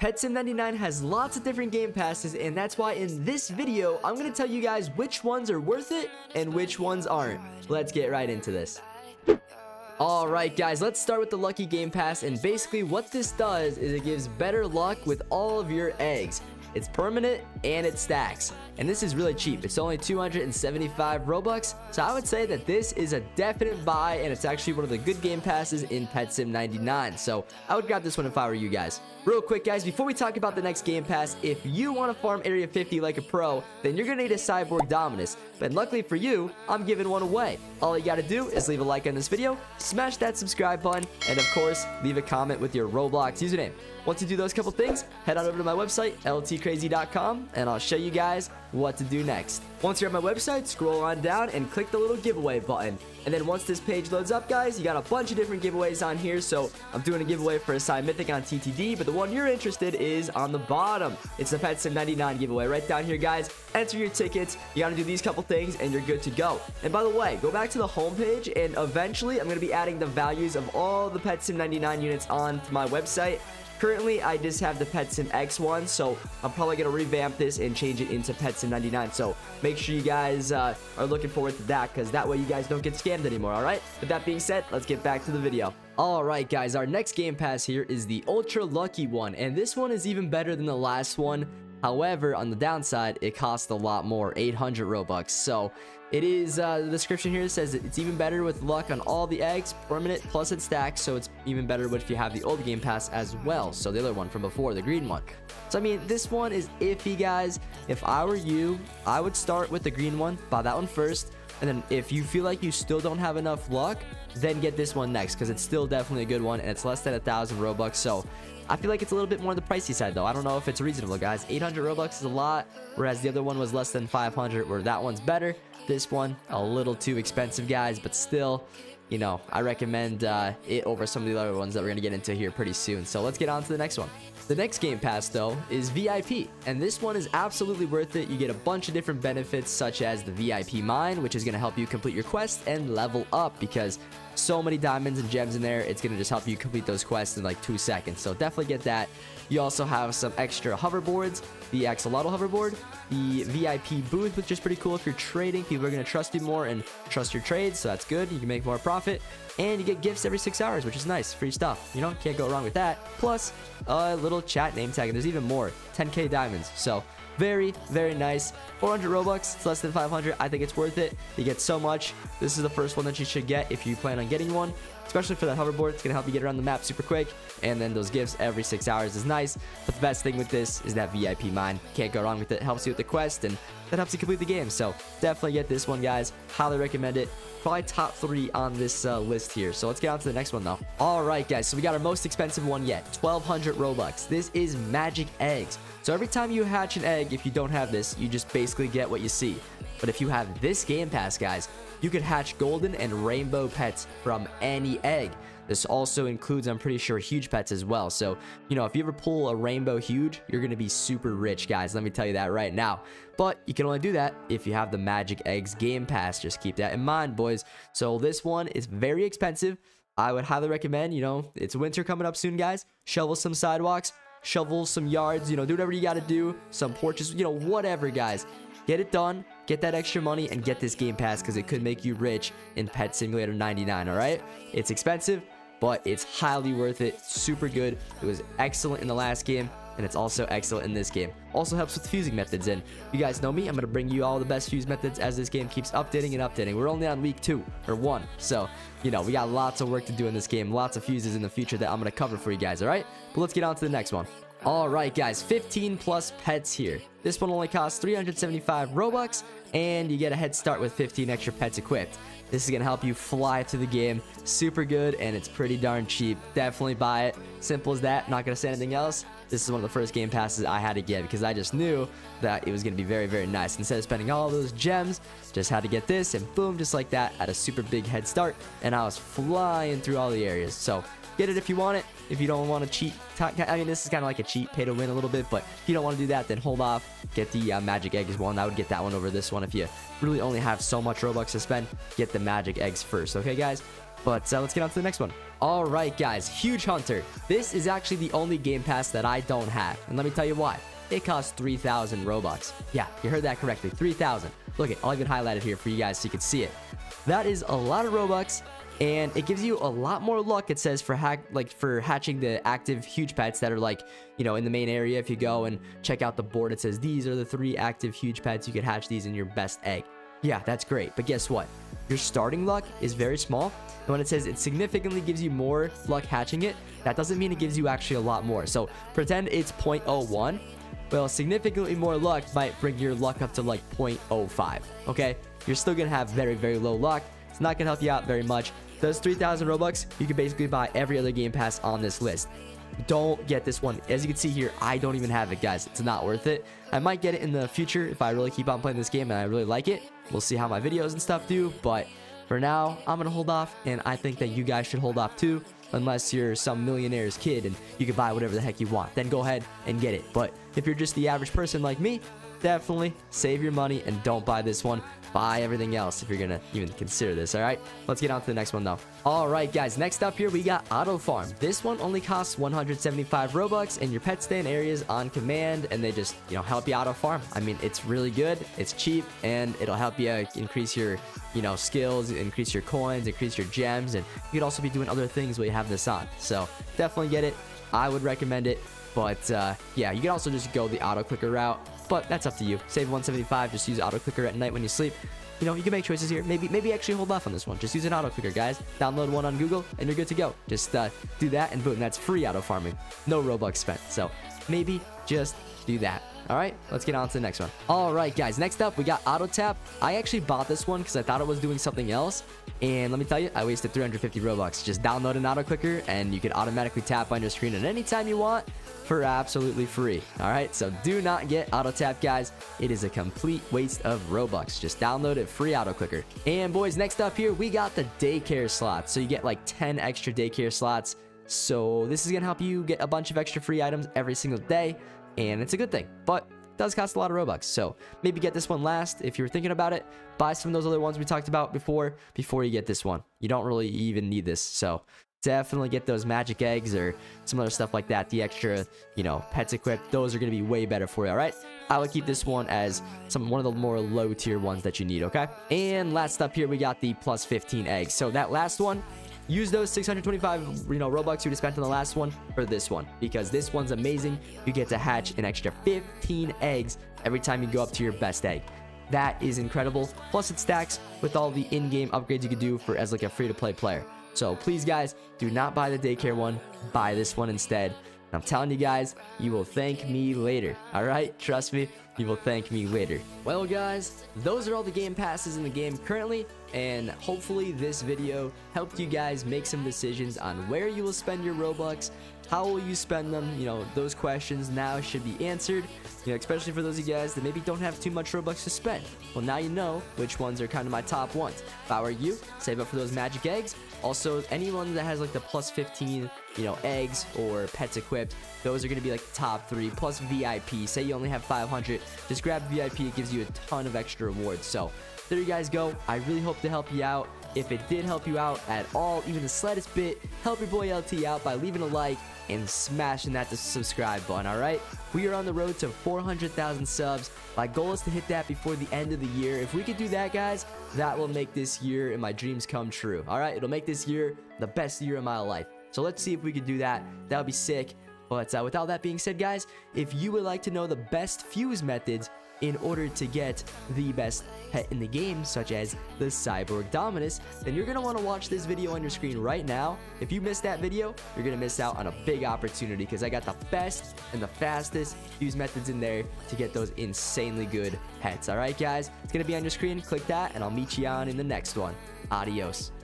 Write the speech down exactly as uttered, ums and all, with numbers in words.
Pet Sim ninety-nine has lots of different game passes, and that's why in this video, I'm going to tell you guys which ones are worth it and which ones aren't. Let's get right into this. Alright guys, let's start with the Lucky Game Pass, and basically what this does is it gives better luck with all of your eggs. It's permanent and it stacks, and this is really cheap. It's only two hundred seventy-five Robux, so I would say that this is a definite buy, and it's actually one of the good game passes in Pet Sim ninety-nine, so I would grab this one if I were you guys. Real quick guys, before we talk about the next game pass, if you want to farm Area fifty like a pro, then you're gonna need a Cyborg Dominus, but luckily for you, I'm giving one away. All you gotta do is leave a like on this video, smash that subscribe button, and of course, leave a comment with your Roblox username. Once you do those couple things, head on over to my website, L T crazy dot com, and I'll show you guys what to do next. Once you're at my website, scroll on down and click the little giveaway button. And then once this page loads up, guys, you got a bunch of different giveaways on here. So I'm doing a giveaway for a Psy Mythic on T T D, but the one you're interested is on the bottom. It's the Pet Sim ninety-nine giveaway right down here, guys. Enter your tickets. You got to do these couple things and you're good to go. And by the way, go back to the home page, and eventually I'm going to be adding the values of all the Pet Sim ninety-nine units onto my website. Currently, I just have the Pet Sim X one, so I'm probably going to revamp this and change it into Pet Sim ninety-nine. So make sure you guys uh, are looking forward to that, because that way you guys don't get scammed anymore, all right? With that being said, let's get back to the video. All right, guys, our next game pass here is the Ultra Lucky one, and this one is even better than the last one. However, on the downside, it costs a lot more, eight hundred Robux. So it is, uh, the description here says it's even better with luck on all the eggs, permanent, plus it stacks, so it's even better if you have the old game pass as well. So the other one from before, the green one. So I mean, this one is iffy, guys. If I were you, I would start with the green one, buy that one first, and then if you feel like you still don't have enough luck, then get this one next, because it's still definitely a good one, and it's less than a thousand Robux. So I feel like it's a little bit more on the pricey side, though. I don't know if it's reasonable, guys. eight hundred Robux is a lot, whereas the other one was less than five hundred, where that one's better. This one, a little too expensive, guys, but still, you know, I recommend uh, it over some of the other ones that we're going to get into here pretty soon. So let's get on to the next one. The next game pass, though, is V I P, and this one is absolutely worth it. You get a bunch of different benefits, such as the V I P mine, which is going to help you complete your quest and level up, because so many diamonds and gems in there, it's going to just help you complete those quests in like two seconds. So definitely get that. You also have some extra hoverboards, the Axolotl hoverboard, the V I P booth, which is pretty cool. If you're trading, people are going to trust you more and trust your trades, so that's good. You can make more profit, and you get gifts every six hours, which is nice. Free stuff, you know, can't go wrong with that. Plus a little chat name tag, and there's even more, ten K diamonds. So very, very nice. four hundred Robux, it's less than five hundred. I think it's worth it. You get so much. This is the first one that you should get if you plan on getting one, especially for that hoverboard. It's gonna help you get around the map super quick, and then those gifts every six hours is nice. But the best thing with this is that V I P mine. Can't go wrong with it. It helps you with the quest, and that helps you complete the game. So definitely get this one, guys. Highly recommend it. Probably top three on this uh, list here. So let's get on to the next one, though. All right, guys, so we got our most expensive one yet, twelve hundred Robux. This is magic eggs. So every time you hatch an egg, if you don't have this, you just basically get what you see. But if you have this game pass, guys, you could hatch golden and rainbow pets from any egg. This also includes, I'm pretty sure, huge pets as well. So, you know, if you ever pull a rainbow huge, you're going to be super rich, guys. Let me tell you that right now. But you can only do that if you have the Magic Eggs Game Pass. Just keep that in mind, boys. So this one is very expensive. I would highly recommend, you know, it's winter coming up soon, guys. Shovel some sidewalks, shovel some yards, you know, do whatever you got to do. Some porches, you know, whatever, guys. Get it done, get that extra money, and get this game pass, because it could make you rich in Pet Simulator ninety-nine, all right? It's expensive, but it's highly worth it. Super good. It was excellent in the last game, and it's also excellent in this game. Also helps with fusing methods, and you guys know me. I'm going to bring you all the best fuse methods as this game keeps updating and updating. We're only on week two, or one, so, you know, we got lots of work to do in this game. Lots of fuses in the future that I'm going to cover for you guys, all right? But let's get on to the next one. All right, guys, fifteen plus pets here. This one only costs three hundred seventy-five Robux, and you get a head start with fifteen extra pets equipped. This is going to help you fly through the game. Super good, and it's pretty darn cheap. Definitely buy it. Simple as that. Not going to say anything else. This is one of the first game passes I had to get, because I just knew that it was going to be very, very nice. Instead of spending all those gems, just had to get this, and boom, just like that, at a super big head start, and I was flying through all the areas. So get it if you want it. If you don't want to cheat, I mean, this is kind of like a cheat, pay to win a little bit, but if you don't want to do that, then hold off, get the uh, magic egg as well, and I would get that one over this one. If you really only have so much Robux to spend, get the magic eggs first, okay guys? But uh, let's get on to the next one. All right guys, Huge Hunter. This is actually the only game pass that I don't have, and let me tell you why. It costs three thousand Robux. Yeah, you heard that correctly, three thousand. Look it, I'll even highlight it here for you guys so you can see it. That is a lot of Robux, and it gives you a lot more luck, it says, for hack like for hatching the active huge pets that are, like, you know, in the main area. If you go and check out the board, it says these are the three active huge pets. You could hatch these in your best egg. Yeah, that's great, but guess what? Your starting luck is very small, and when it says it significantly gives you more luck hatching it, that doesn't mean it gives you actually a lot more. So pretend it's zero point zero one. Well, significantly more luck might bring your luck up to like zero point zero five, okay? You're still gonna have very, very low luck. It's not gonna help you out very much. Those three thousand Robux, you can basically buy every other game pass on this list. Don't get this one. As you can see here, I don't even have it, guys. It's not worth it. I might get it in the future if I really keep on playing this game and I really like it. We'll see how my videos and stuff do, but for now, I'm gonna hold off, and I think that you guys should hold off too, unless you're some millionaire's kid and you can buy whatever the heck you want. Then go ahead and get it. But if you're just the average person like me, definitely save your money and don't buy this one. Buy everything else if you're gonna even consider this. All right, let's get on to the next one though. All right guys, next up here we got Auto Farm. This one only costs one hundred seventy-five Robux, and your pets stay in areas on command, and they just, you know, help you auto farm. I mean, it's really good, it's cheap, and it'll help you uh, increase your, you know, skills, increase your coins, increase your gems, and you could also be doing other things while you have this on. So definitely get it. I would recommend it. But uh, yeah, you can also just go the auto clicker route, but that's up to you. Save one seventy-five, just use auto clicker at night when you sleep. You know, you can make choices here. Maybe maybe actually hold off on this one. Just use an auto clicker, guys. Download one on Google and you're good to go. Just uh, do that and boom, that's free auto farming. No Robux spent. So maybe just do that. All right, let's get on to the next one. All right, guys, next up, we got Auto Tap. I actually bought this one because I thought it was doing something else. And let me tell you, I wasted three hundred fifty Robux. Just download an auto clicker and you can automatically tap on your screen at any time you want for absolutely free. All right, so do not get Auto Tap, guys. It is a complete waste of Robux. Just download it, free auto clicker. And boys, next up here, we got the daycare slots. So you get like ten extra daycare slots. So this is gonna help you get a bunch of extra free items every single day. And it's a good thing, but it does cost a lot of Robux. So maybe get this one last if you're thinking about it. Buy some of those other ones we talked about before before you get this one. You don't really even need this. So definitely get those magic eggs or some other stuff like that. The extra, you know, pets equipped. Those are going to be way better for you, all right? I would keep this one as some one of the more low tier ones that you need, okay? And last up here, we got the plus fifteen eggs. So that last one, use those six hundred twenty-five, you know, Robux you would have spent on the last one for this one, because this one's amazing. You get to hatch an extra fifteen eggs every time you go up to your best egg. That is incredible. Plus it stacks with all the in-game upgrades you could do for as like a free-to-play player. So please, guys, do not buy the daycare one. Buy this one instead. I'm telling you guys, you will thank me later. All right, trust me, you will thank me later. Well, guys, those are all the game passes in the game currently, and hopefully this video helped you guys make some decisions on where you will spend your Robux. How will you spend them? You know, those questions now should be answered, you know, especially for those of you guys that maybe don't have too much Robux to spend. Well, now you know which ones are kind of my top ones. If I were you, save up for those magic eggs. Also, anyone that has like the plus fifteen, you know, eggs or pets equipped, those are going to be like the top three. Plus V I P. Say you only have five hundred, just grab V I P. It gives you a ton of extra rewards. So there you guys go. I really hope to help you out. If it did help you out at all, even the slightest bit, help your boy L T out by leaving a like and smashing that subscribe button, all right? We are on the road to four hundred thousand subs. My goal is to hit that before the end of the year. If we could do that, guys, that will make this year and my dreams come true, all right? It'll make this year the best year of my life. So let's see if we could do that. That would be sick. But uh, with all that being said, guys, if you would like to know the best fuse methods in order to get the best pet in the game, such as the Cyborg Dominus, then you're going to want to watch this video on your screen right now. If you missed that video, you're going to miss out on a big opportunity, because I got the best and the fastest fuse methods in there to get those insanely good pets. All right, guys, it's going to be on your screen. Click that, and I'll meet you on in the next one. Adios.